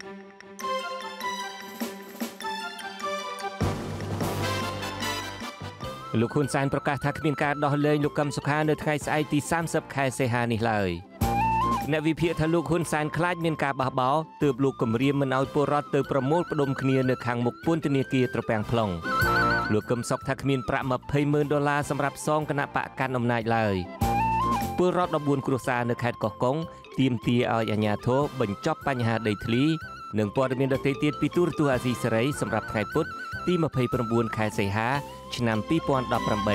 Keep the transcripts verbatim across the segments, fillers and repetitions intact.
លោកហ៊ុនសែនប្រកាសថាគ្មានការដោះលែងលោកកឹមសុខានៅថ្ងៃស្អែកទីសាមសិបខែសីហានេះឡើយអ្នកវិភាគថាលោកហ៊ុនសែនខ្លាចមានការបះបោរទើបលោកគម្រាមមិនឲ្យពលរដ្ឋទៅប្រមូលផ្ដុំគ្នានៅខាងមុខពន្ធនាគារត្រពាំង plong លោកកឹមសុខថាគ្មានប្រាក់ ยี่สิบหมื่น ដុល្លារសម្រាប់សងគណៈបកកាន់អំណាចឡើយពលរដ្ឋ ដប់បួន គ្រួសារនៅខេត្តកោះកុងទាមទារឲ្យអាជ្ញាធរបញ្ចប់បញ្ហាដីធ្លីនិងព័ត៌មានដទៃទៀតពីទូរទស្សន៍អាស៊ីសេរីសម្រាប់ថ្ងៃពុធទី ยี่สิบเก้า ខែសីហាឆ្នាំ ยี่สิบสิบแปด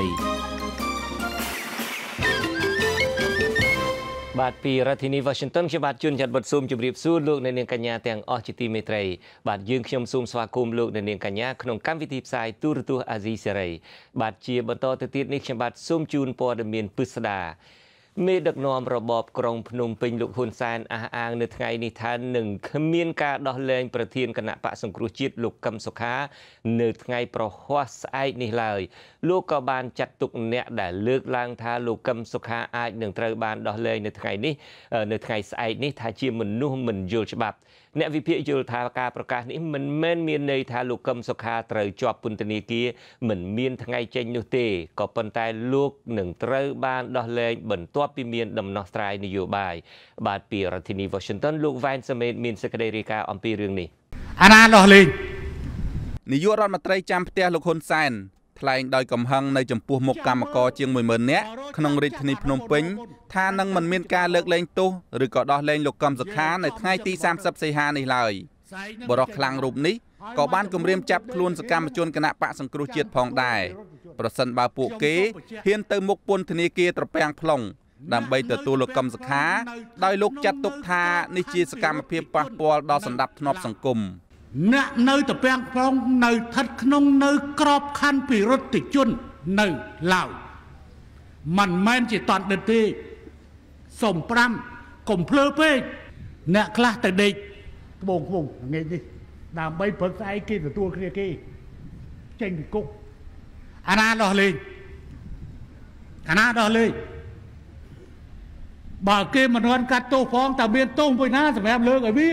បាទពីរដ្ឋធានី Washington ខ្ញុំបាទជួនច័ន្ទបុត្រស៊ូមជម្រាបសួរលោកអ្នកនាងកញ្ញាទាំងអស់ជាទីមេត្រីបាទយើងខ្ញុំសូមស្វាគមន៍លោកអ្នកនាងកញ្ញាក្នុងកម្មវិធីផ្សាយទូរទស្សន៍អាស៊ីសេរីបាទជាបន្តទៅទៀតនេះខ្ញុំបាទសូមជូនព័ត៌មានពិស្ដាមេដឹកនាំរបបក្រុងភ្នំពេញលោកហ៊ុនសែនអះអាងនៅថ្ងៃនេះថានឹងគ្មានការដោះលែងប្រធានគណៈបកសង្គ្រោះជាតិលោកកឹមសុខានៅថ្ងៃប្រហ័សស្អែកនេះឡើយលោកក៏បានចាត់ទុកអ្នកដែលលើកឡើងថាលោកកឹមសុខាអាចនឹងត្រូវបានដោះលែងនៅថ្ងៃនេះនៅថ្ងៃស្អែកនេះថាជាមនុស្សមិនយល់ច្បាប់អ្នកវិភាគយល់ថាការប្រកាសនេះមិនមែនមានន័យថាលោកកឹមសុខាត្រូវជាប់ពន្ធនាគារមិនមានថ្ងៃចេញនោះទេក៏ប៉ុន្តែលោកនឹងត្រូវបានដោះលែងបន្ទាប់ពីមានដំណោះស្រាយនយោបាយបាទពីរដ្ឋធានី Washington លោកវ៉ែនសមេតមានសេចក្តីរាយការណ៍អំពីរឿងនេះអាណាដោះលែងនាយករដ្ឋមន្ត្រីចាំផ្ទះលោកហ៊ុនសែនថ្លែងដោយកំហឹងនៅចំពោះមុខកម្មករជាង មួយម៉ឺន នាក់ក្នុងរាជធានីភ្នំពេញថានឹងមិនមានការលើកលែងទោសឬក៏ដោះលែងលោកកឹមសុខានៅថ្ងៃទីសាមសិបសីហានេះឡើយបរិសុទ្ធខ្លាំងរូបនេះក៏បានគម្រាមចាប់ខ្លួនសកម្មជនគណៈបកសង្គ្រោះជាតិផងដែរប្រសិនបើពួកគេហ៊ានទៅមុខពន្ធនាគារត្រពាំង plong ដើម្បីទទួលលោកកឹមសុខាដោយលោកចាត់ទុកថានេះជាសកម្មភាពប៉ះពាល់ដល់សន្តិភាពសង្គមអ្នកនៅត្រពាំង plong នៅស្ថិតក្នុងនៅក្របខ័ណ្ឌពិរុទ្ធជននៅឡើយមិនមែនជាតន្តិទេសុំប្រាំកុំភ្លើពេកអ្នកខ្លះទៅដេកត្បូងត្បូងថ្ងៃនេះដើម្បីព្រឹកស្អែកគេទទួលគ្នាគេចេញពីគុកអាណាដោះលែងអាណាដោះលែងបើគេមិនរាន់កាត់ទោសផងតែមានទោសមួយណាសម្រាប់លើកឲ្យវា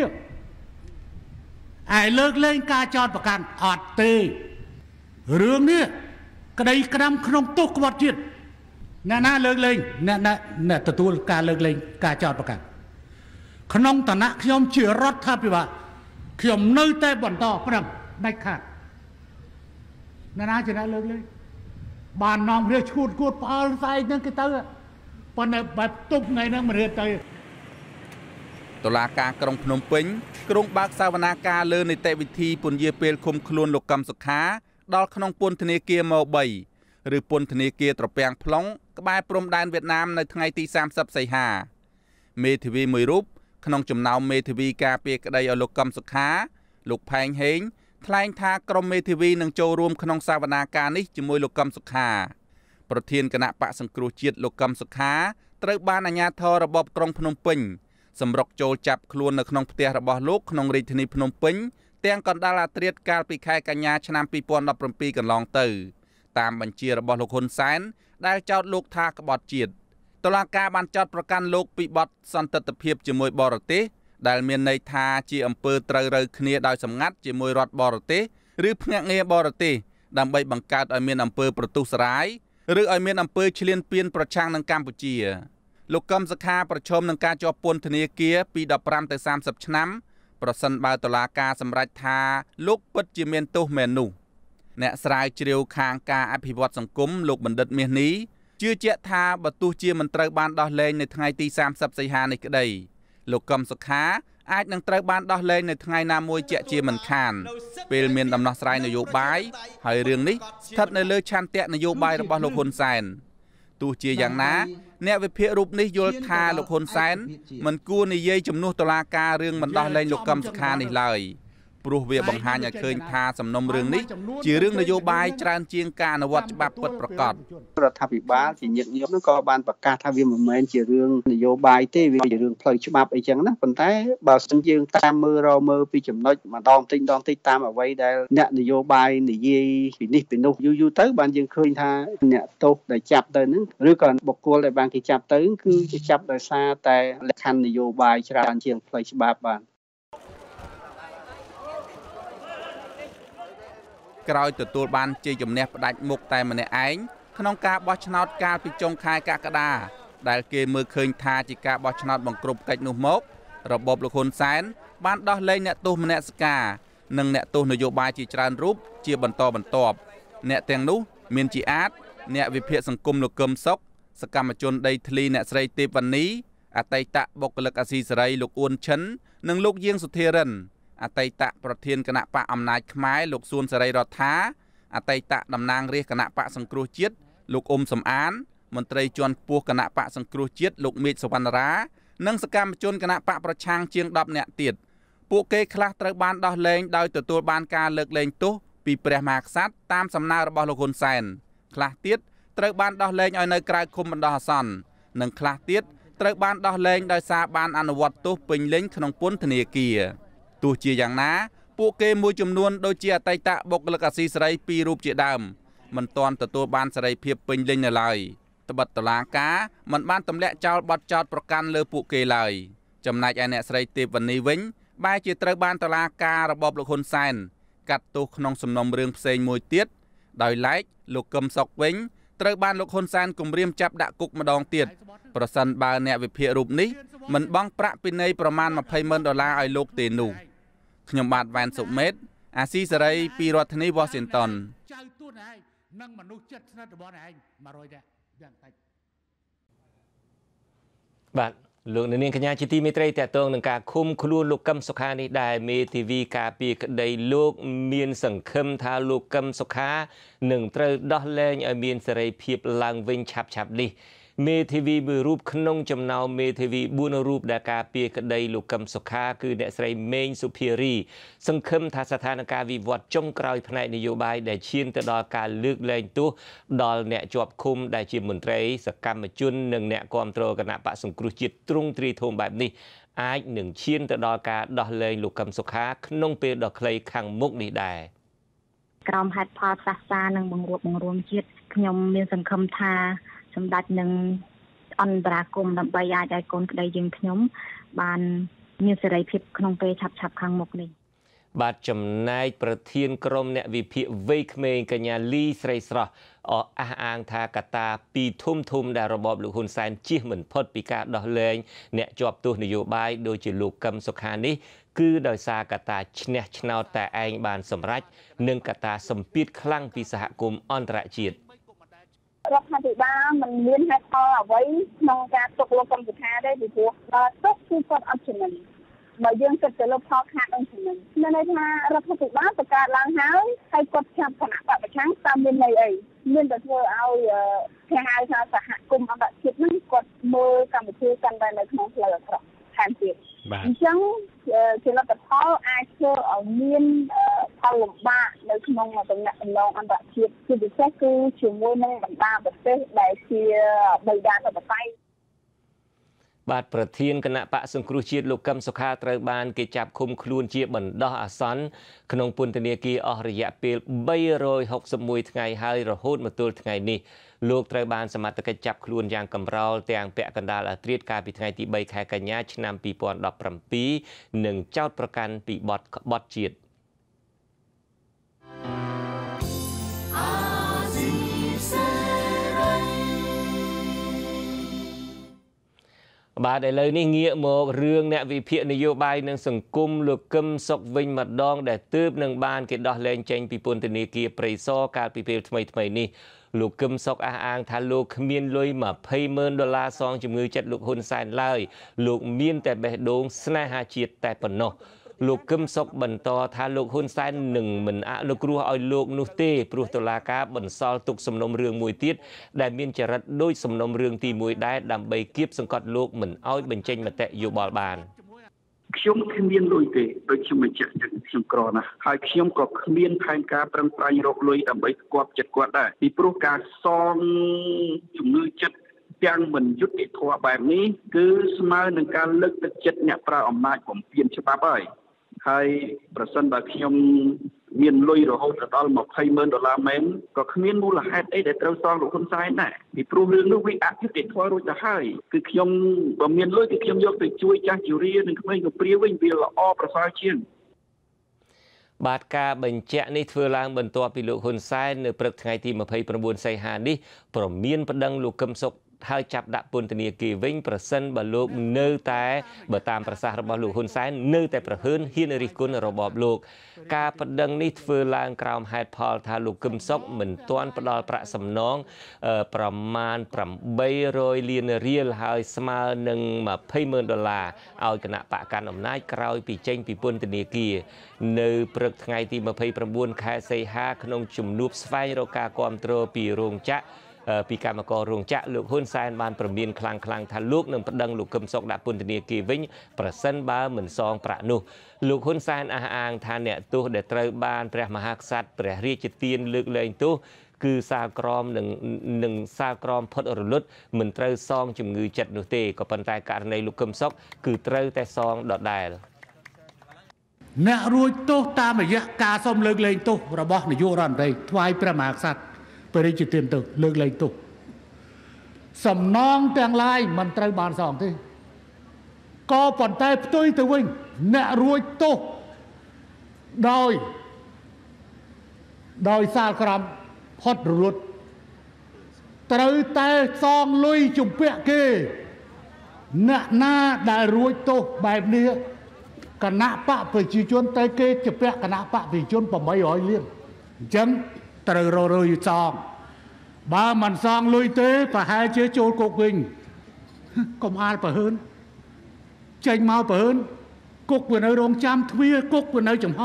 ឯលើកលែងការចោទប្រកាន់អត់ទេរឿងនេះក្តីក្តាំក្នុងទោសក្បត់ជាតិអ្នកណាលើកលែងអ្នកណាអ្នកទទួលការលើកលែងការចោទប្រកាន់ក្នុងឋានៈខ្ញុំជារដ្ឋាភិបាលខ្ញុំនៅតែបន្តប្រឹងដាច់ខាតអ្នកណាជាអ្នកលើកលែងបាននាំគ្នាឈួតគួតផ្អើលស្អែកហ្នឹងគេទៅប៉ុន្តែបែបទុកថ្ងៃហ្នឹងមិនរៀបទៅតុលាការក្រុងភ្នំពេញក្រុងបើកសវនាការលើនីតិវិធីពន្យាពេលឃុំខ្លួនលោកកឹមសុខាដល់ក្នុងពន្ធនាគារម៉ូបី ឬពន្ធនាគារត្រពាំង plong ក្បែរព្រំដែនវៀតណាមនៅថ្ងៃទីសាមសិបសីហាមេធាវីមួយរូបក្នុងចំណោមមេធាវីការពារក្តីឲ្យលោកកឹមសុខាលោកផែងហេងថ្លែងថាក្រុមមេធាវីនឹងចូលរួមក្នុងសវនាការនេះជាមួយលោកកឹមសុខាប្រធានគណៈបកសង្គ្រោះជាតិលោកកឹមសុខាត្រូវបានអាជ្ញាធររបបក្រុងភ្នំពេញសម្រុកចូលចាប់ខ្លួននៅក្នុងផ្ទះរបស់លោកក្នុងរាជធានីភ្នំពេញទាំងកណ្ដាលអាត្រាតកាលពីខែកញ្ញាឆ្នាំ ยี่สิบสิบเจ็ด កន្លងទៅតាមបញ្ជារបស់លោកហ៊ុនសែនដែលចោទលោកថាក្បត់ជាតិតុលាការបានចោទប្រកាន់លោកពីបទសន្តិទ្ធភាពជាមួយបរទេសដែលមានន័យថាជាអំពើត្រូវរើគ្នាដោយសម្ងាត់ជាមួយរដ្ឋបរទេសឬភ្នាក់ងារបរទេសដើម្បីបង្កើតឲ្យមានអំពើប្រទុសរាយឬឲ្យមានអំពើឈ្លានពានប្រឆាំងនឹងកម្ពុជាលោកកឹមសុខាប្រឈមនឹងការជាប់ពន្ធនាគារពី ដប់ប្រាំ ទៅ សាមសិប ឆ្នាំប្រសិនបើតុលាការសម្រេចថាលោកពិតជាមានទោសមែននោះអ្នកស្រាវជ្រាវខាងការអភិវឌ្ឍសង្គមលោកបណ្ឌិតមាសនេះជឿជាក់ថាបើទោះជាមិនត្រូវបានដោះលែងនៅថ្ងៃទីសាមសិបសីហានេះក្តីលោកកឹមសុខាអាចនឹងត្រូវបានដោះលែងនៅថ្ងៃណាមួយជាក់ជាមិនខានពេលមានដំណោះស្រាយនយោបាយហើយរឿងនេះស្ថិតនៅលើឆន្ទៈនយោបាយរបស់លោកហ៊ុនសែនទោះជាយ៉ាងណាអ្នកវិភាគរូបនេះយល់ថាលោកហ៊ុនសែនមិនគួរនិយាយជំនួសតុលាការរឿងមិនដោះលែងលោកកឹមសុខានេះឡើយព្រោះវាបង្ហាញឲ្យឃើញថាសំណុំរឿងនេះជារឿងនយោបាយច្រើនជាងការអនុវត្តច្បាប់ពិតប្រាកដរដ្ឋាភិបាលជាញឹកញាប់នោះក៏បានប្រកាសថាវាមិនមែនជារឿងនយោបាយទេវាជារឿងផ្លូវច្បាប់អីចឹងណាប៉ុន្តែបើសិនយើងតាមមើលរមើលពីចំណុចម្ដងតិចម្ដងតិចតាមអ្វីដែលអ្នកនយោបាយនិយាយពីនេះពីនោះយូរយូរទៅបានយើងឃើញថាអ្នកទោសដែលចាប់ទៅហ្នឹងឬក៏បុគ្គលដែលបានគេចាប់ទៅគឺជាចាប់ដោយសារតែលក្ខខណ្ឌនយោបាយច្រើនជាងផ្លូវច្បាប់បានក្រោយទទួលបានជ័យជំនះផ្ដាច់មុខតែម្នាក់ឯងក្នុងការបោះឆ្នោតកាលពីចុងខែកក្កដាដែលគេមើលឃើញថាជាការបោះឆ្នោតបង្ក្រប់កិច្ចនោះមករបបលោកហ៊ុនសែនបានដោះលែងអ្នកទោសមនសិការនិងអ្នកទោសនយោបាយជាច្រើនរូបជាបន្តបន្ទាប់អ្នកទាំងនោះមានជាអាចអ្នកវិភាគសង្គមលោកកឹមសុខសកម្មជនដីធ្លីអ្នកស្រីទេពវណ្ណីអតីតបុគ្គលិកអាស៊ីសេរីលោកអ៊ួនឈិននិងលោកយាងសុធារិនអតីតប្រធានគណៈបកអំណាចខ្មែរលោកសួនសេរីរដ្ឋាអតីតតំណាងរាស្ត្រគណៈបកសង្គ្រោះជាតិលោកអ៊ុំសំអានមន្ត្រីជាន់ខ្ពស់គណៈបកសង្គ្រោះជាតិលោកមេឃសវណ្ណរានិងសកម្មជនគណៈបកប្រឆាំងជាងដប់នាក់ទៀតពួកគេខ្លះត្រូវបានដោះលែងដោយទទួលបានការលើកលែងទោសពីព្រះមហាក្សត្រតាមសំណើរបស់លោកហ៊ុនសែនខ្លះទៀតត្រូវបានដោះលែងឲ្យនៅក្រៅឃុំបណ្ដោះអាសន្ននិងខ្លះទៀតត្រូវបានដោះលែងដោយសារបានអនុវត្តទោសពេញលេញក្នុងពន្ធនាគារទោះជាយ៉ាងណាពួកគេមួយចំនួនដូចជាអតីតបុគ្គលិកអាស៊ីសេរីពីររូបជាដើមមិនទាន់ទទួលបានសេរីភាពពេញលេញនៅឡើយត្បិតតុលាការមិនបានទម្លាក់ចោលបទចោទប្រកាន់លើពួកគេឡើយចំណែកឯអ្នកស្រីទេពវណ្ណីវិញបែរជាត្រូវបានតុលាការរបបលោកហ៊ុនសែនកាត់ទោសក្នុងសំណុំរឿងផ្សេងមួយទៀតដោយឡែកលោកកឹមសុខវិញត្រូវបានលោកហ៊ុនសែនគំរាមចាប់ដាក់គុកម្ដងទៀតប្រសិនបើអ្នកវិភាគរូបនេះមិនបង់ប្រាក់ពិន័យប្រមាណម្ភៃម៉ឺនដុល្លារឲ្យលោកទេនោះខ្ញុំបាទវ៉ែនសុមេតអាស៊ីសេរីពីរដ្ឋធានី Washington ចៅទួនឯងនិងមនុស្សចិត្តស្និទ្ធរបស់ឯងមួយរយដែរយ៉ាងតិចបាទលោកនាងកញ្ញាជាទីមេត្រីតេតងនឹងការឃុំខ្លួនលោកកឹមសុខានេះដែរមេធាវីការពារក្តីលោកមានសង្ឃឹមថាលោកកឹមសុខានឹងត្រូវដោះលែងឲ្យមានសេរីភាពឡើងវិញឆាប់ឆាប់នេះមេធាវីមួយរូបក្នុងចំណោមមេធាវីបួនរូបដែលការពារក្តីលោកកឹមសុខាគឺអ្នកស្រីមេងសុភារីសង្ឃឹមថាស្ថានភាពវិវត្តចុងក្រោយផ្នែកនយោបាយដែលឈានទៅដល់ការលើកលែងទោសដល់អ្នកជាប់ឃុំដែលជាមន្ត្រីសកម្មជននិងអ្នកគាំទ្រគណៈបកសង្គ្រោះជាតិទ្រង់ទ្រីធំបែបនេះអាចនឹងឈានទៅដល់ការដោះលែងលោកកឹមសុខាក្នុងពេលដ៏ខ្លីខាងមុខនេះដែរក្រមហេតុផលសាសនានិងបង្រួបបង្រួមជាតិខ្ញុំមានសង្ឃឹមថាសម្ដេចនឹងអន្តរាគមដើម្បីអាចឲ្យកូនក្តីយើងខ្ញុំបានមានសេរីភាពក្នុងពេលឆាប់ឆាប់ខាងមុខនេះបាទចំណែកប្រធានក្រុមអ្នកវិភាគវ័យក្មេងកញ្ញាលីស្រីស្រស់អះអាងថាកត្តាពីរធំធំដែលរបបលោកហ៊ុនសែនជៀសមិនផុតពីការដោះលែងអ្នកជាប់ទោសនយោបាយដូចជាលោកកឹមសុខានេះគឺដោយសារកត្តាឈ្នះឆ្នោតតែឯងបានសម្រេចនិងកត្តាសម្ពាធខ្លាំងពីសហគមន៍អន្តរជាតិរដ្ឋាភិបាលមិនមានហេតុផលអ្វីក្នុងការទុកលោកកឹមសុខាទេពីព្រោះទុកគឺគាត់អត់ចំណេញបើយើងគិតទៅលើផលខាតនឹងចំណេញមានន័យថារដ្ឋាភិបាលបង្កើតឡើងហើយហើយគាត់ចាប់គណៈបព្វប្រឆាំងតាមមានន័យអីមានតែធ្វើឲ្យគេហៅថាសហគមន៍អន្តរជាតិហ្នឹងគាត់មើលកម្មវិធីកាន់តែនៅក្នុងផ្លូវអាក្រក់ថែមទៀតអញ្ចឹងជាលទ្ធផលអាចធ្វើឲ្យមានផលលំបាកនៅក្នុងតំណែងតំណងអន្តរជាតិជាពិសេសគឺជាមួយនឹងបណ្ដាប្រទេសដែលជាបិតាធិបតេយ្យបាទប្រធានគណៈបកសង្គ្រោះជាតិលោកកឹមសុខាត្រូវបានគេចាប់ឃុំខ្លួនជាបណ្ដោះអាសន្នក្នុងពន្ធនាគារអស់រយៈពេលបីរយហុកសិបមួយថ្ងៃហើយរហូតមកទល់ថ្ងៃនេះលោកត្រូវបានសមត្ថកិច្ចចាប់ខ្លួនយ៉ាងកម្រោលទាំងពាក់កណ្ដាលអាត្រៀតកាលពីថ្ងៃទីបីខែកញ្ញាឆ្នាំពីរពាន់ដប់ប្រាំពីរនិងចោទប្រកាន់ពីបទក្បត់ជាតិបាទឥឡូវនេះងាកមករឿងអ្នកវិភាគនយោបាយនិងសង្គមលោកកឹមសុខវិញម្ដងដែលទើបនឹងបានគេដោះលែងចេញពីពន្ធនាគារព្រៃសរកាលពីពេលថ្មីថ្មីនេះលោកកឹមសុខអះអាងថាលោកគ្មានលុយម្ភៃម៉ឺនដុល្លារសងជំងឺចិត្តលោកហ៊ុនសែនឡើយលោកមានតែបេះដូងស្នេហាជាតិតែប៉ុណ្ណោះលោកកឹមសុខបន្តថាលោកហ៊ុនសែននឹងមិនអនុគ្រោះឲ្យលោកនោះទេព្រោះតុលាការបន្សល់ទុកសំណុំរឿងមួយទៀតដែលមានចរិតដូចសំណុំរឿងទីមួយដែរដើម្បីគៀបសង្កត់លោកមិនឲ្យបញ្ចេញមតិយោបល់បានខ្ញុំគ្មានលុយទេដូចខ្ញុំបញ្ជាក់ចឹងខ្ញុំក្រណាស់ហើយខ្ញុំក៏គ្មានផែនការប្រឹងប្រែងរកលុយដើម្បីស្គាល់ចិត្តគាត់ដែរពីព្រោះការសងជំងឺចិត្តទាំងមិនយុត្តិធម៌បែបនេះគឺស្មើនឹងការលើកទឹកចិត្តអ្នកប្រើអំណាចបំពានច្បាប់ហើយហើយប្រសិនបើខ្ញុំមានលុយរហូតដល់ម្ភៃម៉ឺនដុល្លារមែនក៏គ្មានមូលហេតុអីដែលត្រូវសងលោកហ៊ុនសែនដែរពីព្រោះរឿងនោះវាអយុត្តិធម៌រួចទៅហើយគឺខ្ញុំបើមានលុយគឺខ្ញុំយកទៅជួយចាស់ជរានិងក្មេងកំព្រាវិញវាល្អប្រសើរជាងបាតការបញ្ជាក់នេះធ្វើឡើងបន្ទាប់ពីលោកហ៊ុនសែននៅព្រឹកថ្ងៃទីម្ភៃប្រាំសីហានេះព្រមានប្តឹងលោកកឹមសុខហើយចាប់ដាក់ពន្ធនាគារវិញប្រសិនបើលោកនៅតែបើតាមប្រសាសន៍របស់លោកហ៊ុនសែននៅតែប្រហើនហ៊ានរិះគន់របបលោកការប្តឹងនេះធ្វើឡើងក្រោមហេតុផលថាលោកកឹមសុខមិនទាន់ផ្ដល់ប្រាក់សំណងប្រមាណប្រាំបីរយលានរៀលហើយស្មើនឹងម្ភៃម៉ឺនដុល្លារឲ្យគណៈបកកាន់អំណាចក្រោយពីចេញពីពន្ធនាគារនៅព្រឹកថ្ងៃទីម្ភៃប្រាំខែសីហាក្នុងជំនួបស្វែងរកការគាំទ្រពីរោងចក្រពីកម្មកររោងចក្រលោកហ៊ុនសែនបានប្រមានខ្លាំងខ្លាំងថាលោកនឹងប្តឹងលោកកឹមសុខដាក់ពន្ធនាគារវិញប្រសិនបើមិនសងប្រាក់នោះលោកហ៊ុនសែនអះអាងថាអ្នកទោសដែលត្រូវបានព្រះមហាក្សត្រព្រះរាជទានលើកលែងទោសគឺសាលក្រមនឹងនឹងសាលក្រមផុតរលត់មិនត្រូវសងជំងឺចិត្តនោះទេក៏ប៉ុន្តែករណីលោកកឹមសុខគឺត្រូវតែសងដដែលអ្នករួចទោសតាមរយៈការសុំលើកលែងទោសរបស់នាយករដ្ឋមន្ត្រីថ្វាយព្រះមហាក្សត្រព្រះរាជទានទោសលើកលែងទោសសំណងទាំងឡាយមិនត្រូវបានសងទេក៏ប៉ុន្តែផ្ទុយទៅវិញអ្នករួចទោសដោយដោយសាលក្រមផុតរលត់ត្រូវតែសងលុយជំពាក់គេអ្នកណាដែលរួចទោសបែបនេះគណៈបកប្រជាជនទៅគេជំពាក់គណៈបកប្រជាជនប្រាំបីរយលានអញ្ចឹងត្រូវរកយសងបើមិនសងលុយទេប្រហែលជាចូលគុកវិញកុំអាលប្រហើនចេញមកប្រហើនគុកវានៅរងចាំទ្វារគុកវានៅចំហ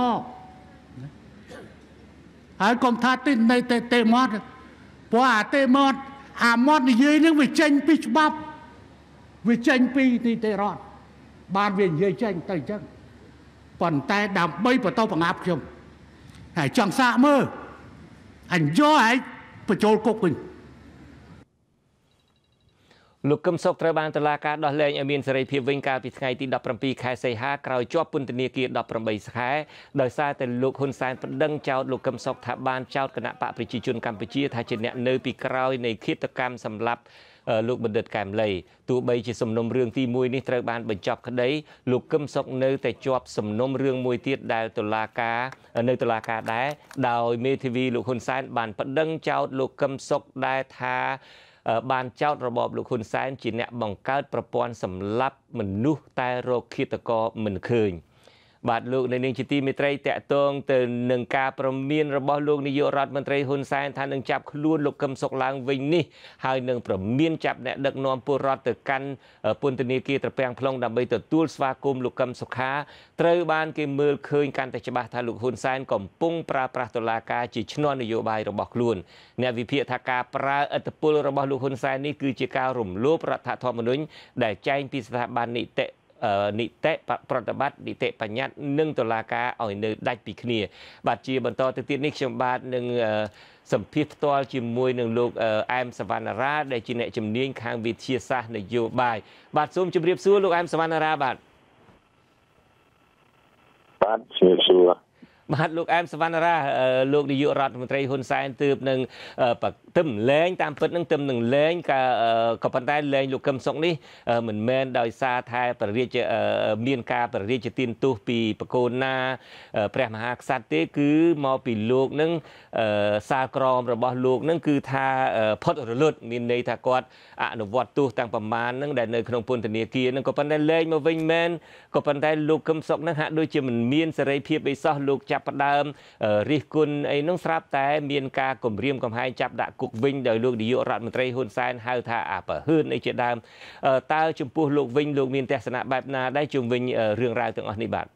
ហើយកុំថាទីនៃតេតេមាត់ព្រោះអាតេមាត់អាមាត់និយាយនឹងវាចេញពីច្បាប់វាចេញពីនីតិរដ្ឋបានវានិយាយចេញទៅអញ្ចឹងប៉ុន្តែដើម្បីបន្តបង្ងាប់ខ្ញុំហើយចង់សាកមើលអញយកឲ្យបញ្ចូលគុកវិញលោកកឹមសុខត្រូវបានតុលាការដោះលែងឲ្យមានសេរីភាពវិញកាលពីថ្ងៃទីដប់ប្រាំពីរខែសីហាក្រោយជាប់ពន្ធនាគារដប់ប្រាំបីខែដោយសារតែលោកហ៊ុនសែនប្តឹងចោទលោកកឹមសុខថាបានចោទគណៈបកប្រជាជនកម្ពុជាថាជាអ្នកនៅពីក្រោយនៃឃាតកម្មសម្លាប់លោកបណ្ឌិតកែមលីទោះបីជាសំណុំរឿងទីមួយនេះត្រូវបានបញ្ចប់ក្តីលោកកឹមសុខនៅតែជាប់សំណុំរឿងមួយទៀតដែលតុលាការនៅតុលាការដែរដោយមេធាវីលោកហ៊ុនសែនបានប្តឹងចោទលោកកឹមសុខដែរថាបានចោទរបបលោកហ៊ុនសែនជាអ្នកបង្កើតប្រព័ន្ធសម្លាប់មនុស្សតែរកឃាតករមិនឃើញបាទលោកនៅនាងជាទីមេត្រីតកតងទៅនឹងការប្រមានរបស់លោកនាយករដ្ឋមន្ត្រីហ៊ុនសែនថានឹងចាប់ខ្លួនលោកកឹមសុខឡើងវិញនេះហើយនឹងប្រមានចាប់អ្នកដឹកនាំពលរដ្ឋទៅកាន់ពន្ធនាគារត្រពាំង plong ដើម្បីទទួលស្វាគមន៍លោកកឹមសុខាត្រូវបានគេមើលឃើញកាន់តែច្បាស់ថាលោកហ៊ុនសែនកំពុងប្រើប្រាស់តុលាការជាឈ្នន់នយោបាយរបស់ខ្លួនអ្នកវិភាគថាការប្រើឥទ្ធិពលរបស់លោកហ៊ុនសែននេះគឺជាការរំលោភរដ្ឋធម្មនុញ្ញដែលចែងពីស្ថាប័ននីតិនីតិប្រតិបត្តិនីតិបញ្ញត្តិនិងតុលាការឲ្យនៅដាច់ពីគ្នាបាទជាបន្តទៅទៀតនេះខ្ញុំបាទនឹងសម្ភាសផ្ទាល់ជាមួយនឹងលោកអែមសវណ្ណារាដែលជាអ្នកជំនាញខាងវិទ្យាសាស្ត្រនយោបាយបាទសូមជម្រាបសួរលោកអែមសវណ្ណារាបាទបាទជម្រាបសួរបាទលោកអែមសវណ្ណារាលោកនាយករដ្ឋមន្ត្រីហ៊ុនសែនទើបនឹងទឹមលែងតាមពិតនឹងទឹមនឹងលែងក៏ប៉ុន្តែលែងលោកកឹមសុខនេះមិនមែនដោយសារតែព្រះរាជមានការព្រះរាជទានទោសពីបកូនណាព្រះមហាក្សត្រទេគឺមកពីលោកនឹងសាលក្រមរបស់លោកនឹងគឺថាផុតរលត់មានន័យថាគាត់អនុវត្តទោសទាំងប្រមាណនឹងដែលនៅក្នុងពន្ធនាគារនឹងក៏ប៉ុន្តែលែងមកវិញមែនក៏ប៉ុន្តែលោកកឹមសុខនឹងហាក់ដូចជាមិនមានសេរីភាពអីសោះលោកចាប់ផ្ដើមរិះគន់អីនោះស្រាប់តែមានការគំរាមកំហែងចាប់ដាក់គុកវិញដោយលោកនាយករដ្ឋមន្ត្រីហ៊ុនសែនហៅថាអាប្រហើនអីជាដើមតើចំពោះលោកវិញលោកមានទស្សនៈបែបណាដែរជុំវិញរឿងរ៉ាវទាំងអស់នេះបាទ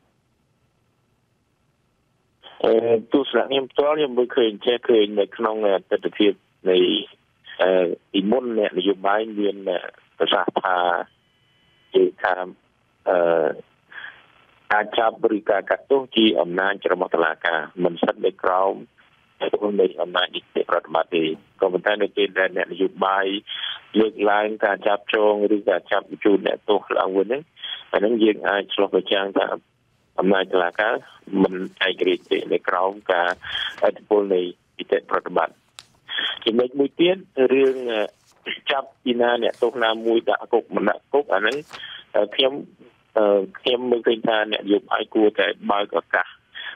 អឺទស្សនៈខ្ញុំផ្ទាល់ខ្ញុំមើលឃើញចេះឃើញនៅក្នុងទស្សនវិជ្ជានៃអឺពីមុនអ្នកនយោបាយមានប្រសាសន៍ថាជាថាអឺការចាប់ឬការកាត់ទោសជាអំណាចរបស់តុលាការមិនស្ថិតនៅក្រោមនៃអំណាចនីតិរដ្ឋបាលទេក៏ប៉ុន្តែនៅពេលដែលអ្នកនយោបាយលើកឡើងការចាប់ចងឬការចាប់បញ្ជូនអ្នកទោសឡើងវិញហ្នឹងអាហ្នឹងយើងអាចឆ្លុះបញ្ចាំងថាអំណាចតុលាការមិនឯករាជ្យទេនៅក្រោមការឥទ្ធិពលនៃនីតិរដ្ឋបាលចំណុចមួយទៀតរឿងចាប់ពីណាអ្នកទោសណាមួយដាក់គុកមិនដាក់គុកអាហ្នឹងខ្ញុំខ្ញុំមើលឃើញថាអ្នកនយោបាយគួរតែបើកឱកាស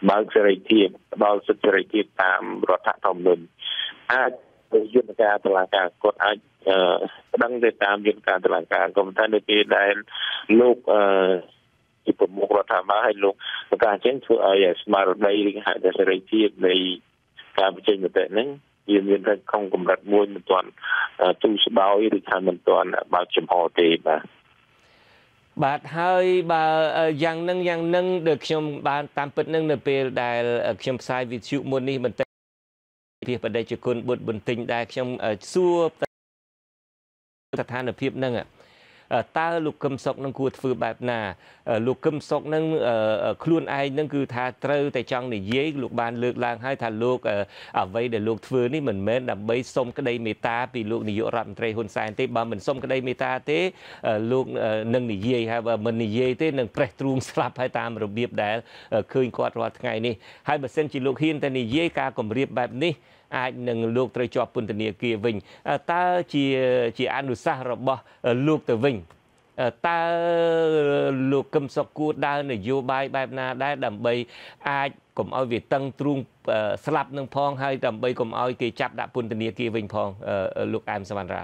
បើកសេរីភាពដល់សិទ្ធិសេរីភាពតាមរដ្ឋធម្មនុញ្ញអាចយន្តការតុលាការគាត់អាចប្តឹងទៅតាមយន្តការតុលាការក៏ប៉ុន្តែនៅពេលដែលលោកអឺជាប្រមុខរដ្ឋាភិបាលឲ្យលោកប្រកាសចេញធ្វើឲ្យស្មារតីឬហៅថាសេរីភាពនៃការបញ្ចេញមតិហ្នឹងវាមានតែក្នុងកម្រិតមួយមិនទាន់ទូស្បោយឬថាមិនទាន់បើកចំហទេបាទបាទហើយបើយ៉ាងនឹងយ៉ាងនឹងដែលខ្ញុំបានតាមពិតនឹងនៅពេលដែលខ្ញុំផ្សាយវិទ្យុមុននេះបន្តិចពីបដិជគុណបុត្របន្ទិញដែលខ្ញុំសួរស្ថានភាពនឹងតើលោកកឹមសុខនឹងគួរធ្វើបែបណាលោកកឹមសុខនឹងខ្លួនឯងនឹងគឺថាត្រូវតែចង់និយាយលោកបានលើកឡើងហើយថាលោកអ្វីដែលលោកធ្វើនេះមិនមែនដើម្បីសុំក្តីមេត្តាពីលោកនាយករដ្ឋមន្ត្រីហ៊ុនសែនទេបើមិនសុំក្តីមេត្តាទេលោកនឹងនិយាយហើយបើមិននិយាយទេនឹងប្រេះទ្រូងស្លាប់ហើយតាមរបៀបដែលឃើញគាត់រាល់ថ្ងៃនេះហើយបើសិនជាលោកហ៊ានតែនិយាយការគម្រាមបែបនេះអាចនឹងលោកត្រូវជាប់ពន្ធនាគារវិញតើជាជាអនុសាសន៍របស់លោកទៅវិញតើលោកកឹមសុខគួរដើរនយោបាយបែបណាដែរដើម្បីអាចកុំឲ្យវាតឹងទ្រូងស្លាប់នឹងផងហើយដើម្បីកុំឲ្យគេចាប់ដាក់ពន្ធនាគារវិញផងលោកអែមសវណ្ណរា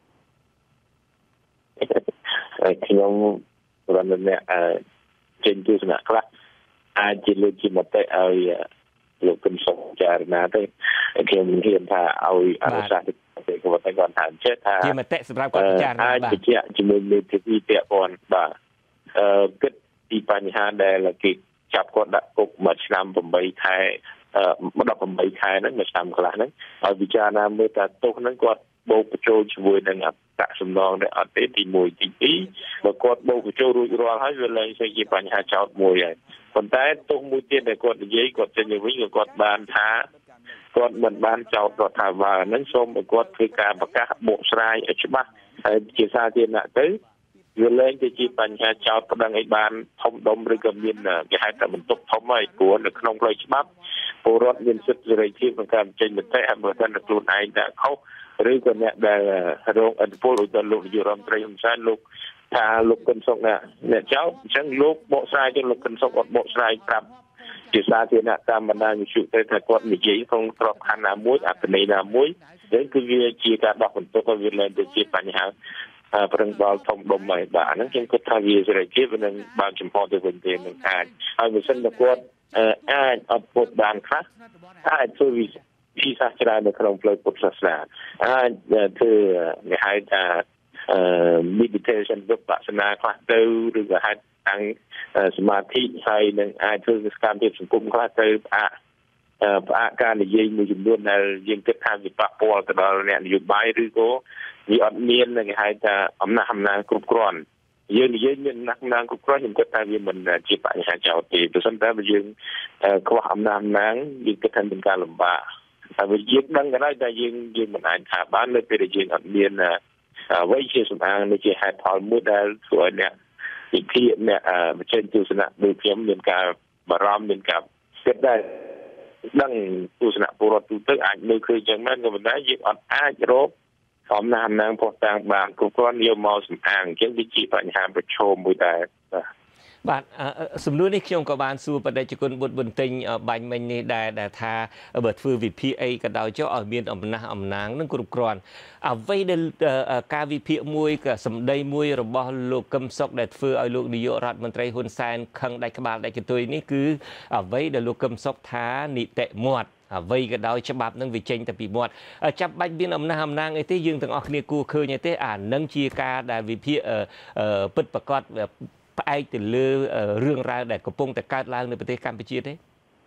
ខ្ញុំរំលឹកអ្នកចេញទស្សនៈខ្លះអាចជាលើកជាមតិឲ្យលោកកឹមសុខចារណាទៅខ្ញុំហ៊ានថាឲ្យអនុសាសន៍ទៅគាត់តែគាត់ថាចេះថាជាមតិសម្រាប់គាត់ពិចារណាអាចបញ្ជាក់ជាមួយមេធាវីពាក់ព័ន្ធបាទអឺគិតពីបញ្ហាដែលគេចាប់គាត់ដាក់គុកមួយឆ្នាំeightខែអឺeighteenខែហ្នឹងមួយឆ្នាំកន្លះហ្នឹងឲ្យពិចារណាមើលថាទោសហ្នឹងគាត់បូកបញ្ចូលជាមួយនឹងអត្តសំណងដែលអត់ទេទីoneទីtwoបើគាត់បូកបញ្ចូលរួចរាល់ហើយវាលែងជាបញ្ហាចោតមួយហើយប៉ុន្តែទោសមួយទៀតដែលគាត់និយាយគាត់ចេញទៅវិញគាត់បានថាគាត់មិនបានចោទរដ្ឋាភិបាលហ្នឹងសូមឲ្យគាត់ធ្វើការប្រកាសបកស្រាយឲ្យច្បាស់ហើយជាសាធារណៈទៅវាលែងទៅជាបញ្ហាចោទប្តឹងឲ្យបានធំដុំឬក៏មានគេហៅថាបន្ទុកធំហើយព្រោះនៅក្នុងផ្លូវច្បាប់ពលរដ្ឋមានសិទ្ធិសេរីភាពក្នុងការបញ្ចេញមតិហើយបើមិនខ្លួនឯងដាក់ខុសឬក៏អ្នកដែលរងឥទ្ធិពលដោយលោកនាយករដ្ឋមន្ត្រីហ៊ុនសែនលោកថាលោកកឹមសុខអ្នកចោទអញ្ចឹងលោកបកស្រាយទៅលោកកឹមសុខអត់បកស្រាយប្រាប់ជាសាធារណៈតាមបណ្ដាញវិទ្យុទៅថាគាត់និយាយក្នុងក្របខ័ណ្ឌណាមួយអត្ថន័យណាមួយហ្នឹងគឺវាជាការដោះបន្ទុកឲ្យវាលែងទៅជាបញ្ហាប្រឹងដល់ធំដុំហើយបាទហ្នឹងខ្ញុំគិតថាវាសេរីភាពនឹងបើកចំហទៅវិញទេនឹងអាចហើយបើសិនតែគាត់អាចអត់ពុតបានខ្លះអាចធ្វើវិធីសាស្ត្រច្រើននៅក្នុងផ្លូវពុទ្ធសាសនាអាចធ្វើគេហៅថាmeditation វិបស្សនាខ្លះទៅឬក៏ហៅតាំងសមាធិហើយនឹងអាចធ្វើសកម្មភាពសង្គមខ្លះទៅផ្អាកផ្អាកការនិយាយមួយចំនួនដែលយើងគិតថាវាប៉ះពាល់ទៅដល់អ្នកនយោបាយឬក៏វាអត់មានគេហៅថាអំណះអំណាងគ្រប់គ្រាន់យើងនិយាយមានអំណះអំណាងគ្រប់គ្រាន់ខ្ញុំគិតថាវាមិនជាបញ្ហាចោទទេព្រោះសិនតែយើងខ្វះអំណះអំណាងយើងគិតថាមានការលំបាកហើយវាយើងដឹងក៏ដោយតែយើងយើងមិនអាចថាបាននៅពេលដែលយើងអត់មានអ្វីជាសំអាងនេះជាហេតុផលមួយដែលធ្វើឲ្យអ្នកវិភាគអ្នកបញ្ចេញទស្សនៈដូចខ្ញុំមានការបារម្ភមានការគិតដែរដឹងទស្សនៈពលរដ្ឋទូទៅអាចមើលឃើញយ៉ាងណាក៏ប៉ុន្តែយើងអត់អាចរកអំណាចអំណាងផុសតាំងបានគ្រប់គ្រាន់យកមកសំអាងអញ្ចឹងវាជាបញ្ហាប្រឈមមួយដែរបាទបាទសំណួរនេះខ្ញុំក៏បានសួរបដិជគុណបុត្របន្ទិញបាញ់មិញនេះដែរដែលថាបើធ្វើវិភាគអីក៏ដោយចុះឲ្យមានអំណះអំណាងនឹងគ្រប់គ្រាន់អ្វីដែលការវិភាគមួយក៏សម្ដីមួយរបស់លោកកឹមសុខដែលធ្វើឲ្យលោកនាយករដ្ឋមន្ត្រីហ៊ុនសែនខឹងដាច់ក្បាលដាច់កន្ទុយនេះគឺអ្វីដែលលោកកឹមសុខថានីតិមាត់អ្វីក៏ដោយច្បាប់នឹងវាចេញតែពីមាត់ចាប់បាច់មានអំណះអំណាងអីទេយើងទាំងអស់គ្នាគួរឃើញទេអានឹងជាការដែលវិភាគពិតប្រាកដផ្អែកទៅលើរឿងរ៉ាវដែលកំពុងតែកើតឡើងនៅប្រទេសកម្ពុជាទេ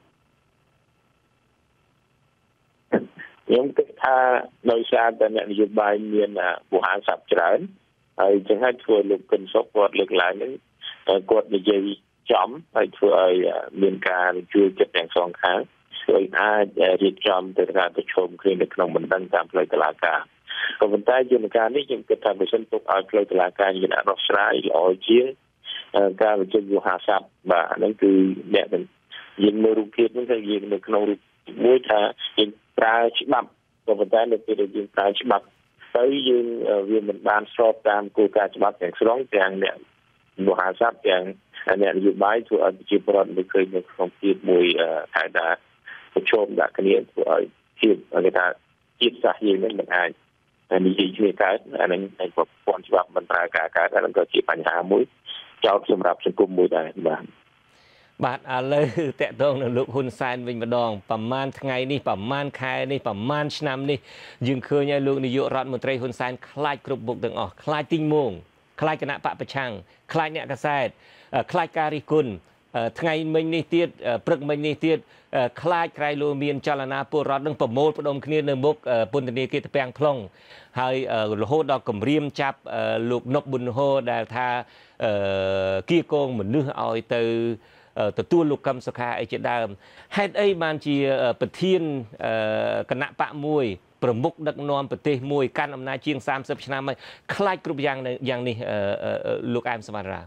ខ្ញុំគិតថាដោយសារតែអ្នកនយោបាយមានវោហារស័ព្ទច្រើនហើយចឹងហើយធ្វើលោកកឹមសុខគាត់លើកឡើងហ្នឹងគាត់និយាយចំហើយធ្វើឲ្យមានការជួយចិត្តទាំងសងខាងដោយអាចរៀបចំទៅការប្រជុំគ្នានៅក្នុងបណ្ដឹងតាមផ្លូវតុលាការក៏ប៉ុន្តែយន្តការនេះខ្ញុំគិតថាបើសិនទុកឲ្យផ្លូវតុលាការមានអនុស្រ័យល្អជាងការបញ្ចេញវោហារស័ព្ទបាទហ្នឹងគឺអ្នកយើងមើលរូបភាពហ្នឹងគឺយើងនៅក្នុងរូបមួយថាយើងប្រើច្បាប់ក៏ប៉ុន្តែនៅពេលដែលយើងប្រើច្បាប់ទៅយើងវាមិនបានស្របតាមគោលការណ៍ច្បាប់ទាំងស្រុងទាំងអ្នកវោហារស័ព្ទទាំងអ្នកនយោបាយធ្វើឲ្យប្រជាពលរដ្ឋមិនឃើញនៅក្នុងភាពមួយហៅថាប្រឈមដាក់គ្នាធ្វើឲ្យភាពគេថាជាតិសាសន៍យើងនឹងមិនអាចនិយាយគ្នាកើតអានឹងតែប្រព័ន្ធច្បាប់មិនប្រើការកើតអានឹងក៏ជាបញ្ហាមួយចោទសម្រាប់សង្គមមួយដែរបាទបាទឥឡូវតកតងនឹងលោកហ៊ុនសែនវិញម្ដងប្រហែលថ្ងៃនេះប្រហែលខែនេះប្រហែលឆ្នាំនេះយើងឃើញឲ្យលោកនាយករដ្ឋមន្ត្រីហ៊ុនសែនខ្លាចគ្រប់មុខទាំងអស់ខ្លាចទីងមងខ្លាចគណៈបកប្រឆាំងខ្លាចអ្នកកសែតខ្លាចការរិះគន់ថ្ងៃមិញនេះទៀតព្រឹកមិញនេះទៀតខ្លាចក្រៃលោមានចលនាពលរដ្ឋនឹងប្រមូលផ្ដុំគ្នានៅមុខពន្ធនាគារតាពាំង plong ហើយរហូតដល់គម្រាមចាប់លោកណុបប៊ុនហូដែលថាគៀកងមនុស្សឲ្យទៅទទួលលោកកឹមសុខាអីជាដើមហេតុអីបានជាប្រធានគណៈបកមួយប្រមុខដឹកនាំប្រទេសមួយកាន់អំណាចជាងសាមសិបឆ្នាំហើយខ្លាចគ្រប់យ៉ាងយ៉ាងនេះលោកអែមសវណ្ណរា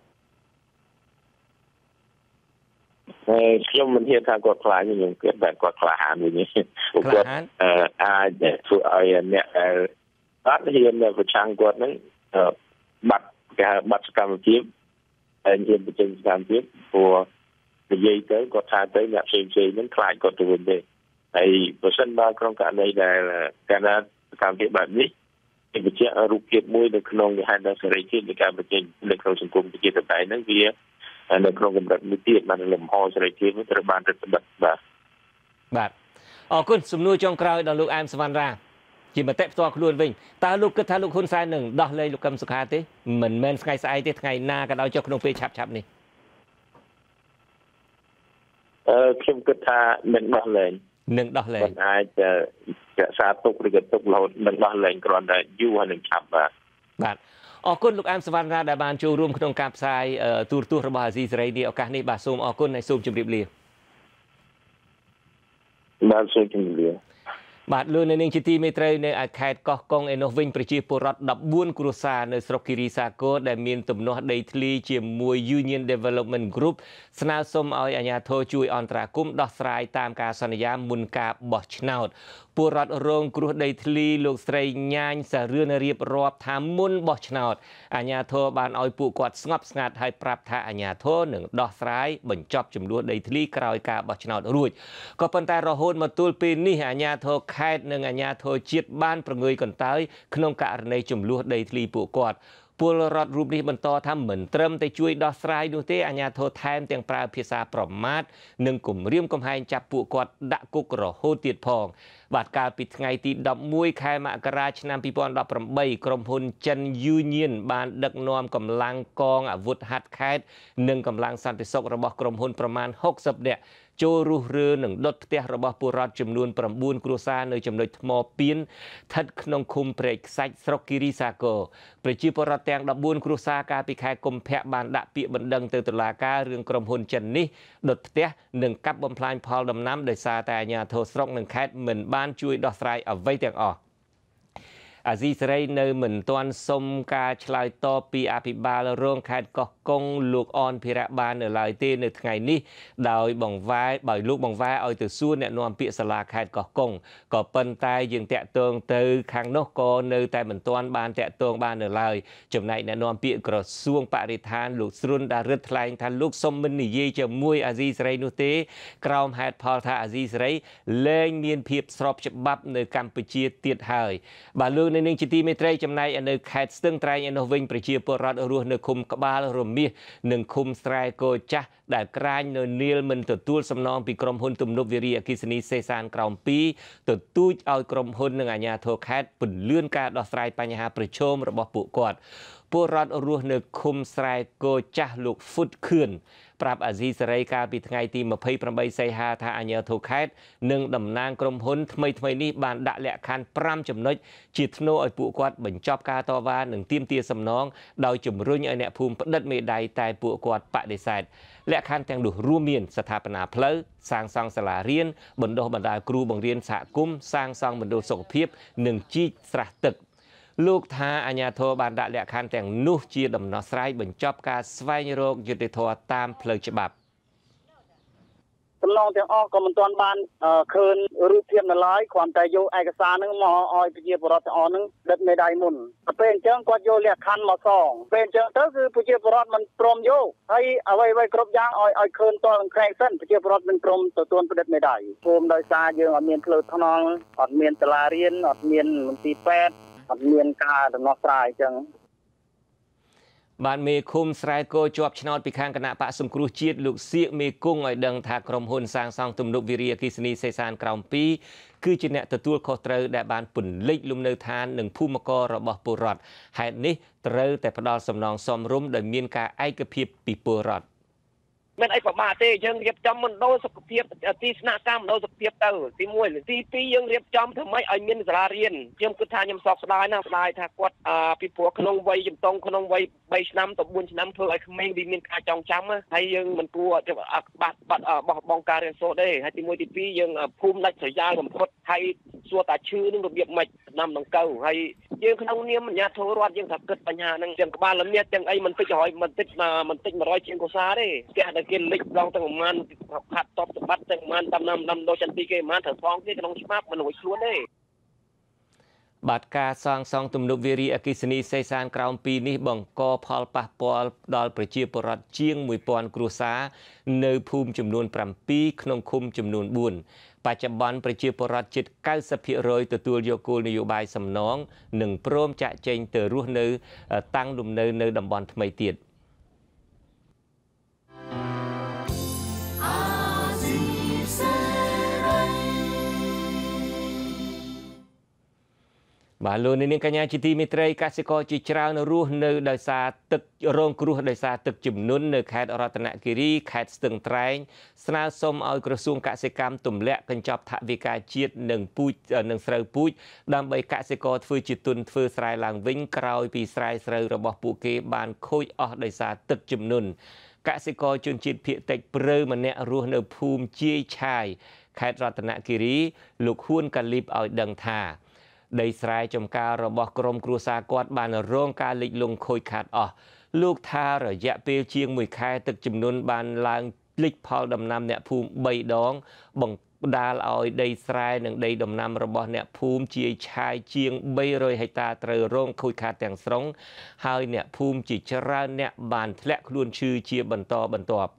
ខ្ញុំមិនហ៊ានថាគាត់ខ្លាចខ្ញុំគិតថាគាត់ក្លាហានវិញគាត់អាចធ្វើឲ្យអ្នកអត់ហ៊ានប្រឆាំងគាត់ហ្នឹងបាត់គេបាត់សកម្មភាពហើយហ៊ានបញ្ចេញសកម្មភាពព្រោះនិយាយទៅគាត់ថាទៅអ្នកផ្សេងៗហ្នឹងខ្លាចគាត់ទៅវិញទេហើយបើសិនបើក្នុងករណីដែលកាលណាសកម្មភាពបែបនេះគេបញ្ជាក់រូបភាពមួយនៅក្នុងហេតុដល់សេរីភាពនៃការបញ្ចេញនៅក្នុងសង្គមប្រជាធិបតេយ្យហ្នឹងវានៅក្នុងកម្រិតមួយទៀតបានលំហសេរីភាពត្រូវបានរឹតបន្តឹងបាទបាទអរគុណសំណួរចុងក្រោយដល់លោកអែមសវណ្ណរាជាមតិផ្ទាល់ខ្លួនវិញតើលោកគិតថាលោកហ៊ុនសែននឹងដោះលែងលោកកឹមសុខាទេមិនមែនថ្ងៃស្អែកទេថ្ងៃណាក៏ដោយចុះក្នុងពេលឆាប់ឆាប់នេះអឺខ្ញុំគិតថាមិនដោះលែងនឹងដោះលែងមិនអាចរក្សាទុកឬក៏ទុករហូតនឹងដោះលែងគ្រាន់តែយូរហើយនឹងឆាប់បាទបាទអរគុណលោកអែមសវណ្ណរាដែលបានចូលរួមក្នុងការផ្សាយទូរទស្សន៍របស់អាស៊ីសេរីនេះឱកាសនេះបាទសូមអរគុណហើយសូមជម្រាបលាបាទសូមជម្រាបលាបាទលោកនៅនាងជាទីមេត្រីនៅខេត្តកោះកុងឯនោះវិញប្រជាពលរដ្ឋដប់បួនគ្រួសារនៅស្រុកគិរីសាគរដែលមានទំនាស់ដីធ្លីជាមួយ Union Development Group ស្នើសុំឲ្យអាជ្ញាធរជួយអន្តរាគមន៍ដោះស្រាយតាមការសន្យាមុនការបោះឆ្នោតពលរដ្ឋរងគ្រោះដីធ្លីលោកស្រីញ៉ាញសារឿនរៀបរាប់ថាមុនបោះឆ្នោតអាជ្ញាធរបានឲ្យពួកគាត់ស្ងប់ស្ងាត់ហើយប្រាប់ថាអាជ្ញាធរនឹងដោះស្រាយបញ្ចប់ចំនួនដីធ្លីក្រោយការបោះឆ្នោតរួចក៏ប៉ុន្តែរហូតមកទល់ពេលនេះអាជ្ញាធរខេត្តនិងអាជ្ញាធរជាតិបានប្រងើយកន្តើយក្នុងករណីចំនួនដីធ្លីពួកគាត់ពលរដ្ឋរូបនេះបន្តថាមិនត្រឹមតែជួយដោះស្រាយនោះទេអាជ្ញាធរថែមទាំងប្រើភាសាប្រមាថនិងគំរាមកំហែងចាប់ពួកគាត់ដាក់គុករហូតទៀតផងបាទកាលពីថ្ងៃទីដប់មួយខែមករាឆ្នាំពីរពាន់ដប់ប្រាំបីក្រុមហ៊ុនចិន Union បានដឹកនាំកម្លាំងកងអាវុធហត្ថខេត្តនិងកម្លាំងសន្តិសុខរបស់ក្រុមហ៊ុនប្រមាណហុកសិបនាក់ចូលរុះរើនិងដុតផ្ទះរបស់ពលរដ្ឋចំនួនប្រាំបួនគ្រួសារនៅចំណុចថ្មពានស្ថិតក្នុងឃុំព្រែកខ្សាច់ស្រុកគិរីសាគរប្រជាពលរដ្ឋទាំងដប់បួនគ្រួសារកាលពីខែកុម្ភៈបានដាក់ពាក្យបណ្ដឹងទៅតុលាការរឿងក្រុមហ៊ុនចិននេះដុតផ្ទះនិងកាប់បំផ្លាញផលដំណាំដោយសារតែអាជ្ញាធរស្រុកនិងខេត្តមិនបានជួយដោះស្រាយអ្វីទាំងអស់អាស៊ីសេរីនៅមិនទាន់សុំការឆ្លើយតបពីអភិបាលរងខេត្តកោះកុងលោកអនភិរៈបាននៅឡើយទេនៅថ្ងៃនេះដោយបង្វែរដោយលោកបង្វែរឲ្យទៅសួរអ្នកនាំពាក្យសាលាខេត្តកោះកុងក៏ប៉ុន្តែយើងតាក់ទងទៅខាងនោះក៏នៅតែមិនទាន់បានតាក់ទងបាននៅឡើយចំណែកអ្នកនាំពាក្យក្រសួងបរិស្ថានលោកស្រុនដារិទ្ធថ្លែងថាលោកសុំមិននិយាយជាមួយអាស៊ីសេរីនោះទេក្រោមហេតុផលថាអាស៊ីសេរីលែងមានភាពស្របច្បាប់នៅកម្ពុជាទៀតហើយបាទលោកនៅនឹងជាទីមេត្រីចំណែកនៅខេត្តស្ទឹងត្រែងឯនោះវិញប្រជាពលរដ្ឋរស់នៅឃុំក្បាលរមាសនិងឃុំស្រែគោចាស់ដែលក្រាញនៅនាលមិនទទួលសំណងពីក្រុមហ៊ុនទំនប់វារីអគ្គិសនីសេសានក្រោមពីរទទូចឲ្យក្រុមហ៊ុននិងអាជ្ញាធរខេត្តពន្លឿនការដោះស្រាយបញ្ហាប្រឈមរបស់ពួកគាត់ពលរដ្ឋរស់នៅឃុំស្រែគោចាស់លោកហ្វុតខឿនប្រាប់អាស៊ីសេរីកាលពីថ្ងៃទីម្ភៃប្រាំបីសីហាថាអាជ្ញាធរខេត្តនិងតំណាងក្រុមហ៊ុនថ្មីថ្មីនេះបានដាក់លក្ខខណ្ឌប្រាំចំណុចជាធ្នូឲ្យពួកគាត់បញ្ចប់ការតវ៉ានិងទាមទារសំណងដោយជំរុញឲ្យអ្នកភូមិផ្តិតមេដៃតែពួកគាត់បដិសេធលក្ខខណ្ឌទាំងនោះរួមមានស្ថាបនាផ្លូវសាងសង់សាលារៀនបណ្ដុះបណ្ដាលគ្រូបង្រៀនសហគមន៍សាងសង់មណ្ឌលសុខភាពនិងជីកស្រះទឹកលោកថាអាជ្ញាធរបានដាក់លក្ខខណ្ឌទាំងនោះជាដំណោះស្រាយបញ្ចប់ការស្វែងរកយុត្តិធម៌តាមផ្លូវច្បាប់សំណងទាំងអស់ក៏មិនទាន់បានឃើញរូបភាពនៅឡើយគ្រាន់តែយកឯកសារហ្នឹងមកឲ្យប្រជាពលរដ្ឋទាំងអស់ហ្នឹងដិតមេដៃមុនពេលអញ្ចឹងគាត់យកលក្ខខណ្ឌមកសងពេលអញ្ចឹងទៅគឺប្រជាពលរដ្ឋមិនព្រមយកហើយអ្វីអ្វីគ្រប់យ៉ាងឲ្យឲ្យឃើញតនឹងក្រែងសិនប្រជាពលរដ្ឋមិនព្រមទទួលផ្តិតមេដៃព្រមដោយសារយើងអត់មានផ្លូវថ្នល់អត់មានសាលារៀនអត់មានមន្ទីរពេទ្យអត់មានការដំណោះស្រាយអញ្ចឹងបានមេឃុំស្រែគោជាប់ឆ្នោតពីខាងគណៈបកសង្គ្រោះជាតិលោកសៀកមេគង្គឲ្យដឹងថាក្រុមហ៊ុនសាងសង់ទំនប់វារីអគ្គិសនីសេសានក្រោមពីរគឺជាអ្នកទទួលខុសត្រូវដែលបានពន្លិចលំនៅឋាននិងភូមិកររបស់ពលរដ្ឋហេតុនេះត្រូវតែផ្ដល់សំណងសមរម្យដោយមានការឯកភាពពីពលរដ្ឋមិនអីប្រមាថទេយើងរៀបចំមណ្ឌលសុខភាពទីស្នាក់ការមណ្ឌលសុខភាពទៅទីមួយទីពីរយើងរៀបចំធ្វើម៉េចឲ្យមានសាលារៀនខ្ញុំគិតថាខ្ញុំសោកស្ដាយណាស់ស្ដាយថាគាត់ពីព្រោះក្នុងវ័យជំទង់ក្នុងវ័យបីឆ្នាំទៅបួនឆ្នាំធ្វើឲ្យក្មេងវាមានការចងចាំហើយយើងមិនគួរបាត់បាត់បោះបង់ការរៀនសូត្រទេហើយទីមួយទីពីរយើងភូមិដាច់ស្រយាលបំផុតហើយសួរតាឈឺនឹងរបៀបម៉េចឆ្នាំដង្កូវហើយយើងក្នុងនាមអាជ្ញាធររដ្ឋយើងថាគិតបញ្ហាហ្នឹងទាំងក្បាលលំនេះទាំងអីមិនតិចរយមិនតិចមិនតិចមួយរយជាងកុសាទេគេតែគេលិចឡងទាំងប្រមាណខាត់តបសម្បត្តិទាំងប្រមាណតាមណាំដាំដោចន្ទីគេប្រមាណត្រូវផងគេក្នុងច្បាប់មិនរួចខ្លួនទេបាទការសាងសង់ទំនប់វារីអគ្គិសនីសេសានក្រោមពីរនេះបង្កផលប៉ះពាល់ដល់ប្រជាពលរដ្ឋជាងមួយពាន់គ្រួសារនៅភូមិចំនួនប្រាំពីរក្នុងឃុំចំនួនបួនបច្ចុប្បន្នប្រជាពលរដ្ឋជិតកៅសិបភាគរយទទួលយកគោលនយោបាយសំណងនិងព្រមចាក់ចែងទៅរស់នៅតាំងលំនៅនៅតំបន់ថ្មីទៀតបាទលោកនាងកញ្ញាជាទីមេត្រីកសិករជាច្រើនរស់នៅដោយសារទឹករងគ្រោះដោយសារទឹកជំនន់នៅខេត្តរតនគិរីខេត្តស្ទឹងត្រែងស្នើសុំឲ្យក្រសួងកសិកម្មទម្លាក់កញ្ចប់ថវិកាជាតិនិងពូជនិងស្រូវពូជដើម្បីកសិករធ្វើជាទុនធ្វើស្រែឡើងវិញក្រោយពីស្រែស្រូវរបស់ពួកគេបានខូចអស់ដោយសារទឹកជំនន់កសិករជនជាតិភាគតិចព្រៅម្នាក់រស់នៅភូមិជាយឆាយខេត្តរតនគិរីលោកហ៊ួនកាលីបឲ្យដឹងថាដីស្រែចម្ការរបស់ក្រុមគ្រួសារគាត់បានរងការលិចលង់ខូចខាតអស់លោកថារយៈពេលជាងមួយខែទឹកជំនន់បានឡើងលិចផលដំណាំអ្នកភូមិបីដងបង្ដាលឲ្យដីស្រែនិងដីដំណាំរបស់អ្នកភូមិជាឆាយជាងបីរយហិកតាត្រូវរងខូចខាតទាំងស្រុងហើយអ្នកភូមិជាច្រើនអ្នកបានធ្លាក់ខ្លួនឈឺជាបន្តបន្ទាប់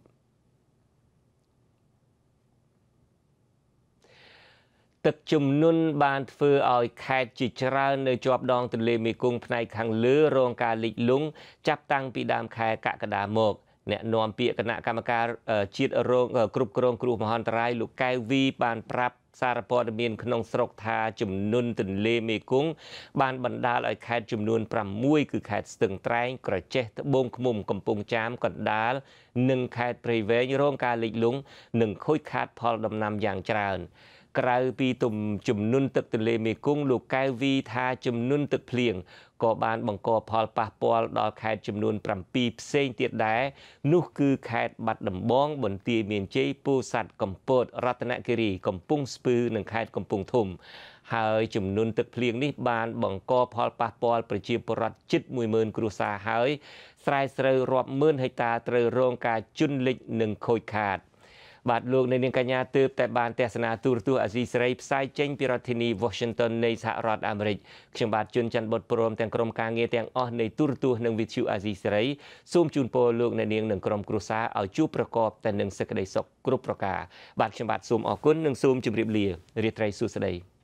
ទឹកជំនន់បានធ្វើឲ្យខេត្តជាច្រើននៅជាប់ដងទន្លេមេគង្គផ្នែកខាងលើរងការលិចលង់ចាប់តាំងពីដើមខែកក្កដាមកអ្នកនាំពាក្យគណៈកម្មការជាតិរងគ្រប់គ្រងគ្រោះមហន្តរាយលោកកែវវីបានប្រាប់សារព័ត៌មានក្នុងស្រុកថាជំនន់ទន្លេមេគង្គបានបណ្ដាលឲ្យខេត្តចំនួនប្រាំមួយគឺខេត្តស្ទឹងត្រែងក្រចេះត្បូងឃ្មុំកំពង់ចាមកណ្ដាលនិងខេត្តព្រៃវែងរងការលិចលង់និងខូចខាតផលដំណាំយ៉ាងច្រើនក្រៅពីទំជំនន់ទឹកទន្លេមេគង្គលោកកែវវីថាជំនន់ទឹកភ្លៀងក៏បានបង្កផលប៉ះពាល់ដល់ខេត្តចំនួនប្រាំពីរផ្សេងទៀតដែរនោះគឺខេត្តបាត់ដំបងបន្ទាយមានជ័យពោធិ៍សាត់កំពតរតនគិរីកំពង់ស្ពឺនិងខេត្តកំពង់ធំហើយចំនួនទឹកភ្លៀងនេះបានបង្កផលប៉ះពាល់ប្រជាពលរដ្ឋជិតមួយម៉ឺនគ្រួសារហើយស្រែស្រូវរាប់ម៉ឺនហិកតាត្រូវរងការជន់លិចនិងខូចខាតបាទលោកនាងកញ្ញាទើបតែបានទស្សនាទូរទស្សន៍អាស៊ីសេរីផ្សាយចេញពីរដ្ឋធានី Washington នៃសហរដ្ឋអាមេរិកខ្ញុំបាទជួនច័ន្ទបុតព្រមទាំងក្រុមការងារទាំងអស់នៃទូរទស្សន៍និងវិទ្យុអាស៊ីសេរីសូមជូនពរលោកនាងនិងក្រុមគ្រួសារឲ្យជួបប្រកបតែនឹងសេចក្តីសុខគ្រប់ប្រការបាទខ្ញុំបាទសូមអរគុណនិងសូមជម្រាបលារាត្រីសួស្តី